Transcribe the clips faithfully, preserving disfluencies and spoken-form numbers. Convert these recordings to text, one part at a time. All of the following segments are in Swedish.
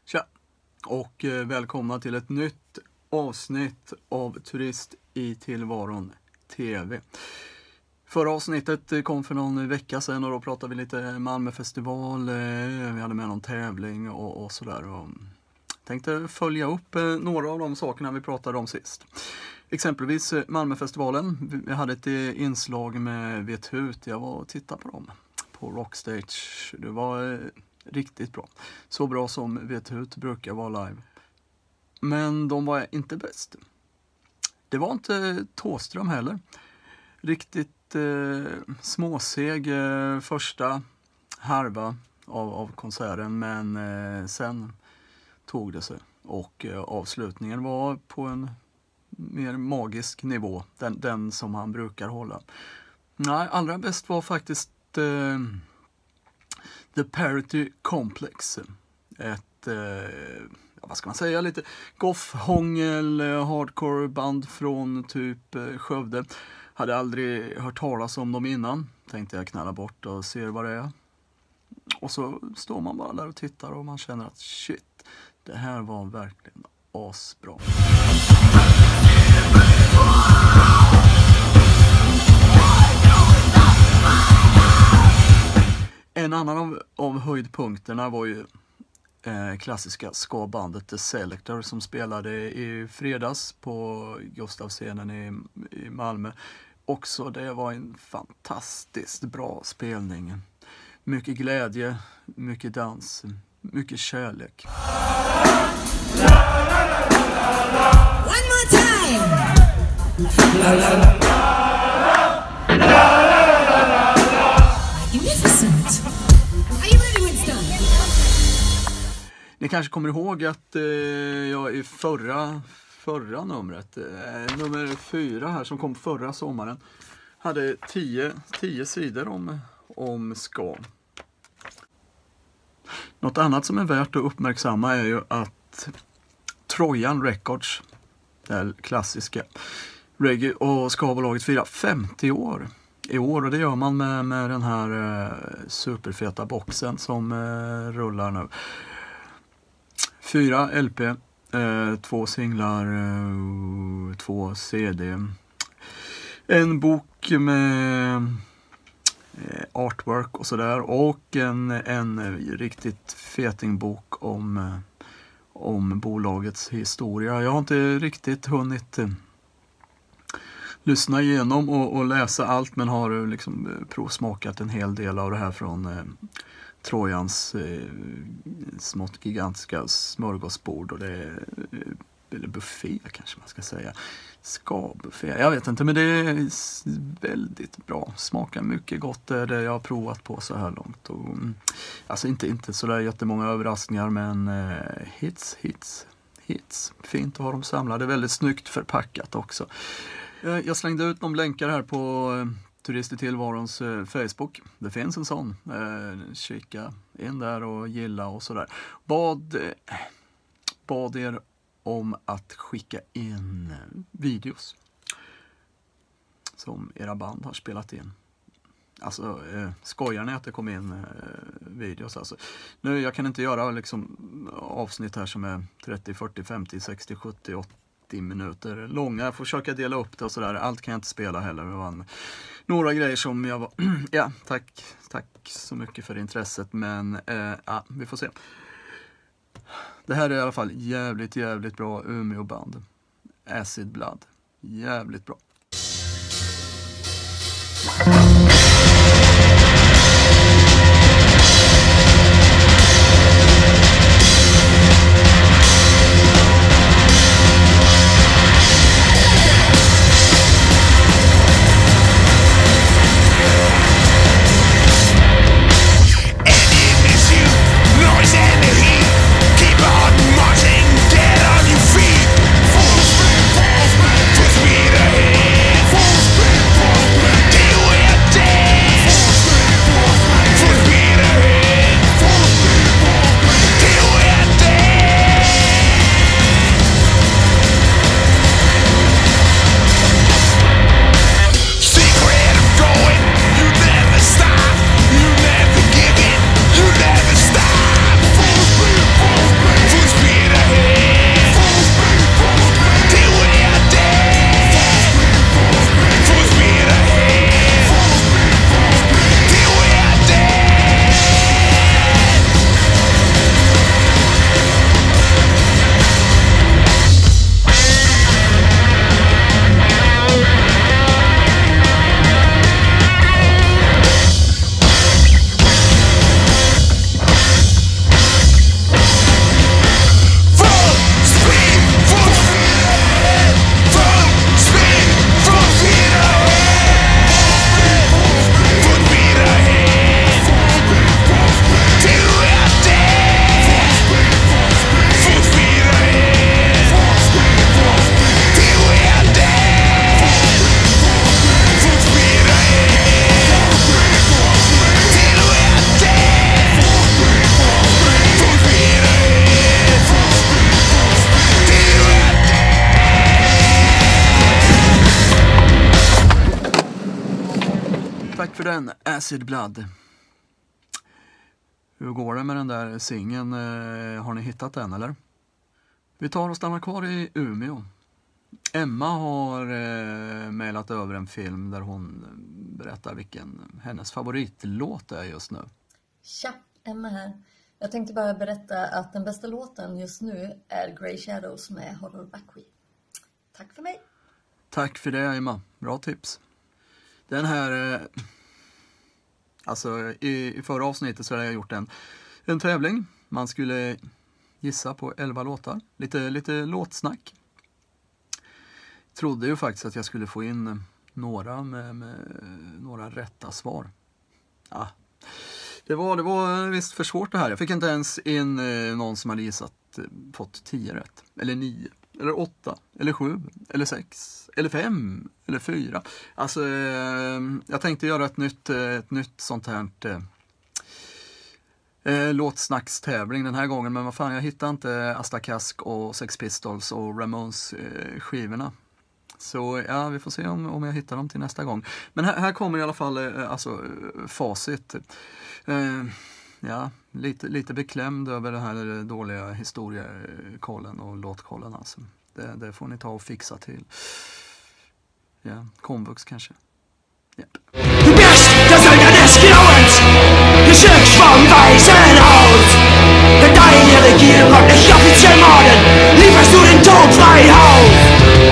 Tja och välkomna till ett nytt avsnitt av Turist i tillvaron T V. Förra avsnittet kom för någon vecka sedan och då pratade vi lite Malmöfestival, vi hade med någon tävling och, och sådär. Och tänkte följa upp några av de sakerna vi pratade om sist. Exempelvis Malmöfestivalen, vi hade ett inslag med Vethut, jag var och tittade på dem på Rockstage. Det var riktigt bra. Så bra som Vethut brukar vara live. Men de var inte bäst. Det var inte Thåström heller. Riktigt eh, småseg eh, första harva av, av konserten. Men eh, sen tog det sig. Och eh, avslutningen var på en mer magisk nivå. Den, den som han brukar hålla. Nej, allra bäst var faktiskt eh, The Parity Complex. Ett, eh, vad ska man säga, lite goth-hångel, hardcore band från typ eh, Skövde. Hade aldrig hört talas om dem innan. Tänkte jag knalla bort och se vad det är. Och så står man bara där och tittar och man känner att shit, det här var verkligen asbra. En annan av, av höjdpunkterna var ju eh, klassiska ska-bandet The Selector som spelade i fredags på Gustavscenen i, i Malmö. Också det var en fantastiskt bra spelning. Mycket glädje, mycket dans, mycket kärlek. One more time! La, la, la, la, la. Magnificent! Are you ready, Winston? Ni kanske kommer ihåg att eh, jag i förra, förra numret, eh, nummer fyra här som kom förra sommaren, hade tio, tio sidor om, om ska. Något annat som är värt att uppmärksamma är ju att Trojan Records, det klassiska reggae- och ska-bolaget, firar femtio år i år. Och det gör man med, med den här eh, superfeta boxen som eh, rullar nu. Fyra L P, eh, två singlar, eh, två C D. En bok med eh, artwork och sådär. Och en, en riktigt fetingbok om, eh, om bolagets historia. Jag har inte riktigt hunnit eh, lyssna igenom och, och läsa allt, men har liksom eh, provsmakat en hel del av det här från eh, Trojans eh, smått gigantiska smörgåsbord, och det är eller buffé kanske man ska säga. Ska-buffé, jag vet inte, men det är väldigt bra. Smakar mycket gott, det är det jag har provat på så här långt. Och, alltså inte, inte sådär jättemånga överraskningar, men eh, hits, hits, hits. Fint att ha dem samlade, väldigt snyggt förpackat också. Jag slängde ut de länkar här på Turist i tillvarons Facebook. Det finns en sån. Eh, kika in där och gilla och sådär. Bad, bad er om att skicka in videos som era band har spelat in. Alltså eh, skojar ni att det kom in eh, videos alltså. Nu, jag kan inte göra liksom avsnitt här som är trettio, fyrtio, femtio, sextio, sjuttio, åttio minuter långa. Jag får försöka dela upp det och sådär. Allt kan jag inte spela heller. Det var en, några grejer som jag var... ja, tack, tack så mycket för intresset. Men eh, ja, vi får se. Det här är i alla fall jävligt, jävligt bra Umeå-band. Acid Blood. Jävligt bra. Marching, get on your feet. Full speed, full speed, twist me the heat. den, Acid Blood. Hur går det med den där singeln? Eh, har ni hittat den eller? Vi tar och stannar kvar i Umeå. Emma har eh, mejlat över en film där hon berättar vilken hennes favoritlåt är just nu. Tja, Emma här. Jag tänkte bara berätta att den bästa låten just nu är Grey Shadows med Horror Buckwheat. Tack för mig. Tack för det, Emma. Bra tips. Den här... Eh, alltså, i, i förra avsnittet så har jag gjort en, en tävling. Man skulle gissa på elva låtar. Lite, lite låtsnack. Trodde ju faktiskt att jag skulle få in några med, med några rätta svar. Ja. Det var, det var visst för svårt det här. Jag fick inte ens in eh, någon som hade gissat eh, fått tio rätt. Eller nio. Eller åtta. Eller sju. Eller sex. Eller fem. Eller fyra. Alltså, eh, jag tänkte göra ett nytt, ett nytt sånt här eh, eh, låtsnackstävling den här gången. Men vad fan, jag hittade inte Asta Kask och Sex Pistols och Ramones eh, skivorna. Så ja, vi får se om, om jag hittar dem till nästa gång. Men här, här kommer i alla fall eh, alltså, facit. Eh, ja, lite, lite beklämd över den här dåliga historiekollen och låtkollen. Alltså. Det, det får ni ta och fixa till. Ja, komvux kanske. Yep. Du bäst, jag söker dess grönt. Du söks från väsen out. Den där är det gillar, det jag finns i magen. Livet stod en tåg för i haus.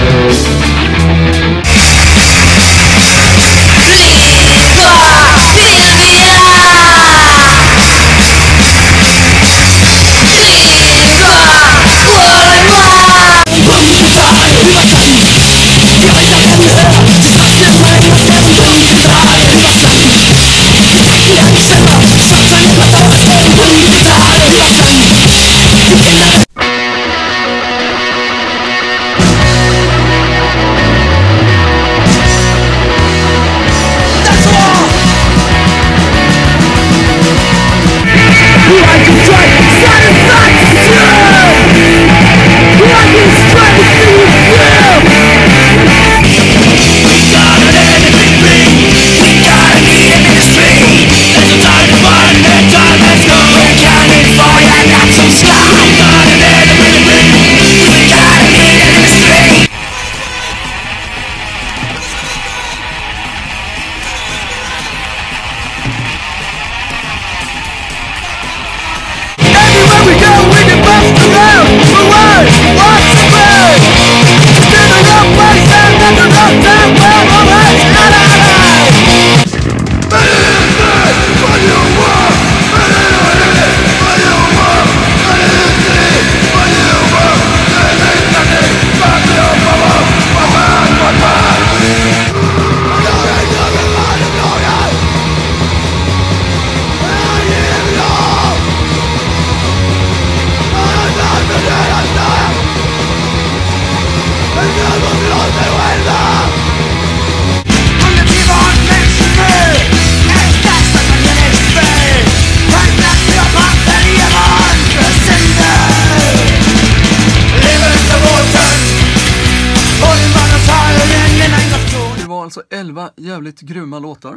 Alltså elva jävligt grymma låtar.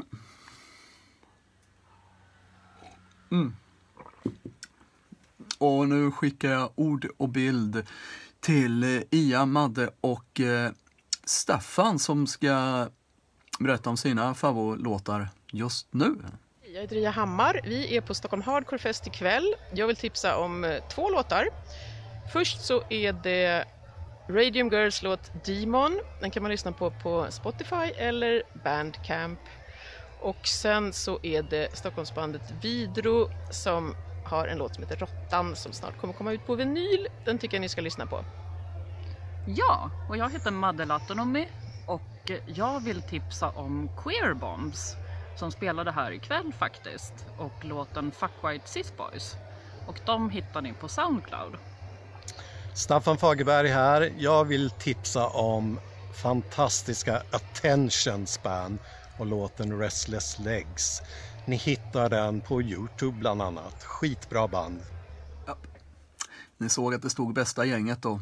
Mm. Och nu skickar jag ord och bild till Ia, Madde och eh, Staffan som ska berätta om sina favoritlåtar just nu. Jag heter Ria Hammar. Vi är på Stockholm Hardcore Fest ikväll. Jag vill tipsa om två låtar. Först så är det Radium Girls låt Demon. Den kan man lyssna på på Spotify eller Bandcamp. Och sen så är det Stockholmsbandet Vidro som har en låt som heter Råttan som snart kommer komma ut på vinyl. Den tycker jag ni ska lyssna på. Ja, och jag heter Madde Lattonomi och jag vill tipsa om Queer Bombs som spelade här ikväll faktiskt och låten Fuck White Cis Boys. Och de hittar ni på Soundcloud. Staffan Fagerberg här. Jag vill tipsa om fantastiska Attention Span och låten Restless Legs. Ni hittar den på YouTube bland annat. Skitbra band. Ja. Ni såg att det stod bästa gänget då.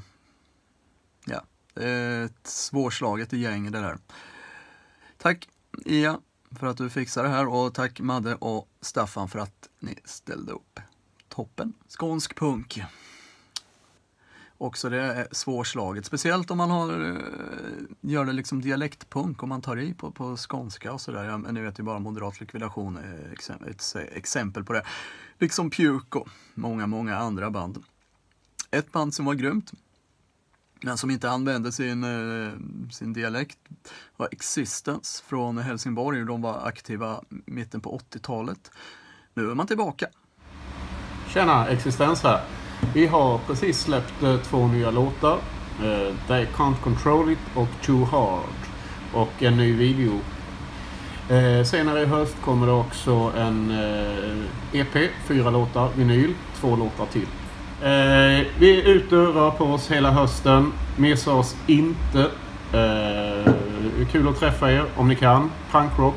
Ja, det är ett svårslaget gäng det där. Tack Ia, för att du fixar det här och tack Madde och Staffan för att ni ställde upp. Toppen. Skånsk punk. Också det är svårslaget. Speciellt om man har, gör det liksom dialektpunk, om man tar i på, på skånska och sådär. Ja, ni vet ju bara Moderat likvidation är ett exempel på det. Liksom Puke och många, många andra band. Ett band som var grymt, men som inte använde sin, sin dialekt, var Existence från Helsingborg. De var aktiva mitten på åttiotalet. Nu är man tillbaka. Tjena, Existence här. Vi har precis släppt eh, två nya låtar. Eh, They Can't Control It och Too Hard. Och en ny video. Eh, senare i höst kommer det också en eh, E P, fyra låtar, vinyl, två låtar till. Eh, vi är ute och rör på oss hela hösten. Missa oss inte. Eh, kul att träffa er om ni kan. Punkrock.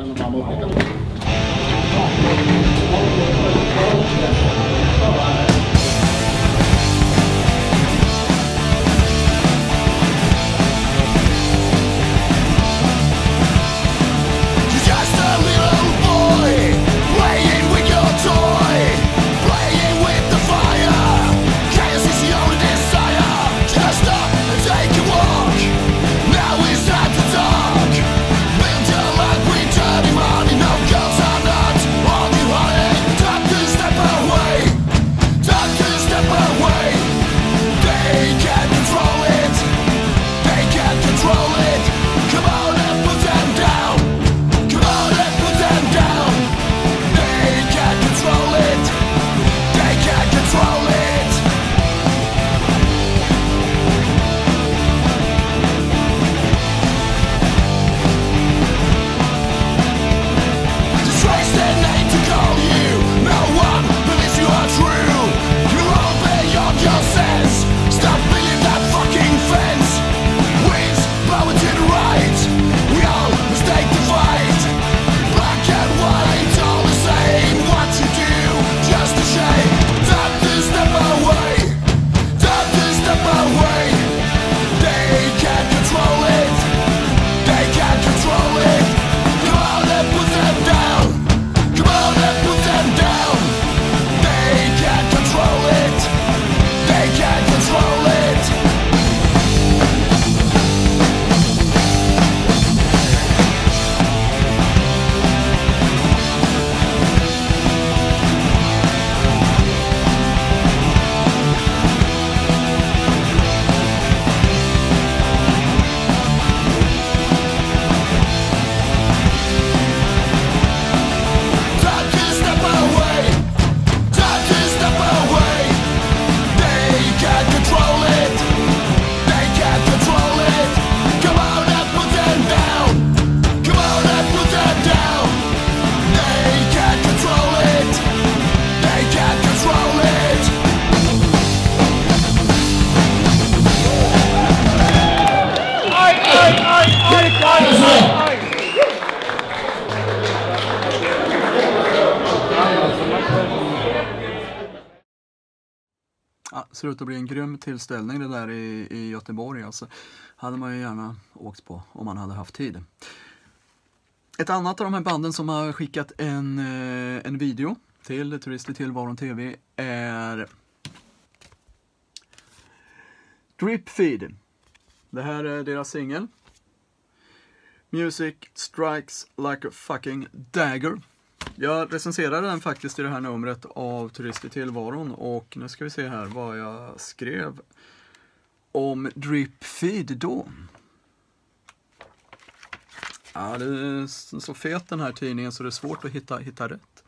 Ja, ser ut att bli en grym tillställning det där i, i Göteborg. Alltså, hade man ju gärna åkt på om man hade haft tid. Ett annat av de här banden som har skickat en, en video till Turist i tillvaron T V är Drip Feed. Det här är deras singel. Music strikes like a fucking dagger. Jag recenserade den faktiskt i det här numret av Turist i tillvaron. Och nu ska vi se här vad jag skrev om Drip Feed då. Ja, det är så fet den här tidningen så det är svårt att hitta, hitta rätt.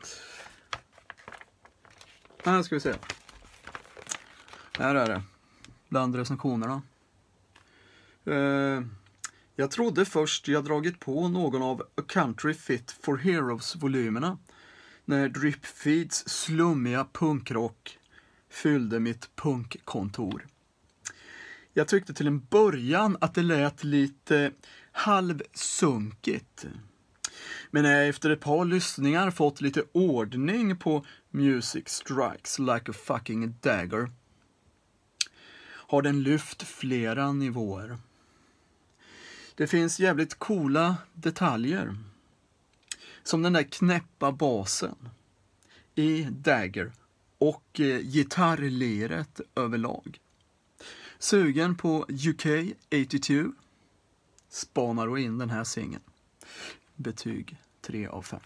Här ska vi se. Här är det. Bland recensionerna. Uh, jag trodde först jag dragit på någon av A Country Fit for Heroes-volymerna när Drip Feeds slummiga punkrock fyllde mitt punkkontor. Jag tyckte till en början att det lät lite halvsunkigt. Men när jag efter ett par lyssningar fått lite ordning på Music Strikes Like a Fucking Dagger har den lyft flera nivåer. Det finns jävligt coola detaljer. som den där knäppa basen i Dagger och eh, gitarrliret överlag. Sugen på U K åttiotvå spanar då in den här singeln. Betyg tre av fem.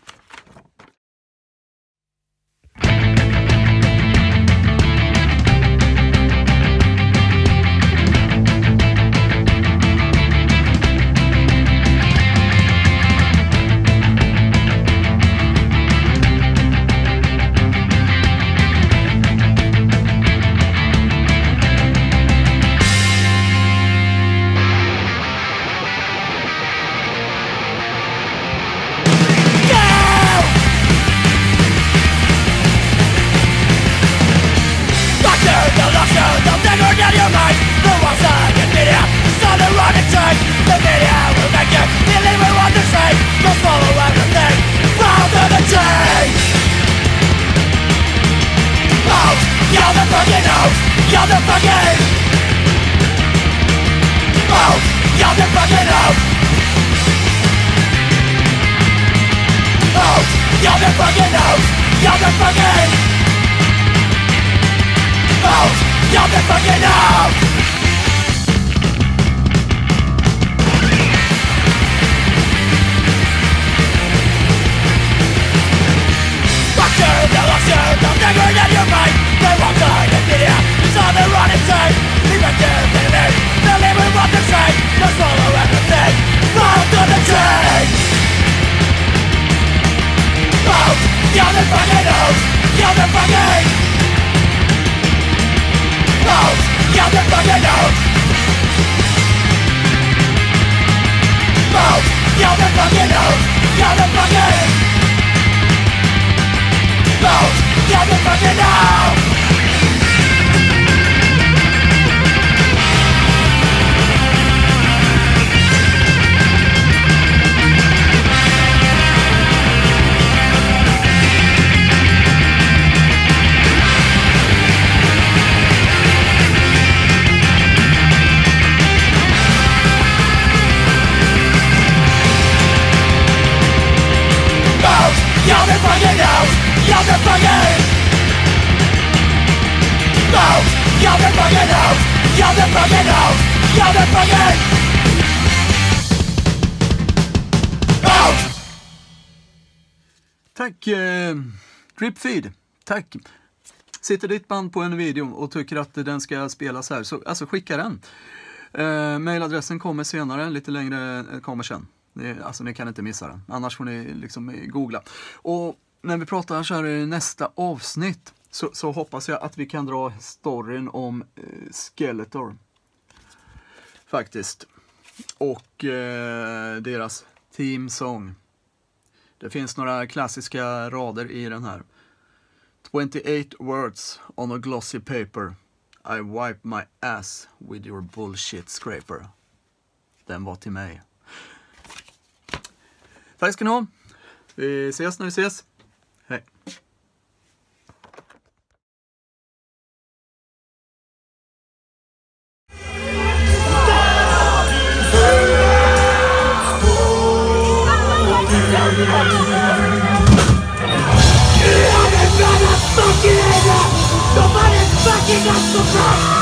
Tack eh, Dripfeed, tack. Sitter ditt band på en video och tycker att den ska spelas här, så alltså skicka den. Eh, mailadressen kommer senare, lite längre kommer sen. Det, alltså ni kan inte missa den, annars får ni liksom googla. Och när vi pratar så här i nästa avsnitt så, så hoppas jag att vi kan dra storyn om eh, Skeletor. Faktiskt. Och eh, deras theme song. Det finns några klassiska rader i den här. twenty-eight words on a glossy paper. I wipe my ass with your bullshit scraper. Den var till mig. Tack ska ni ha. Vi ses när vi ses. Hej. Fucking up so fast.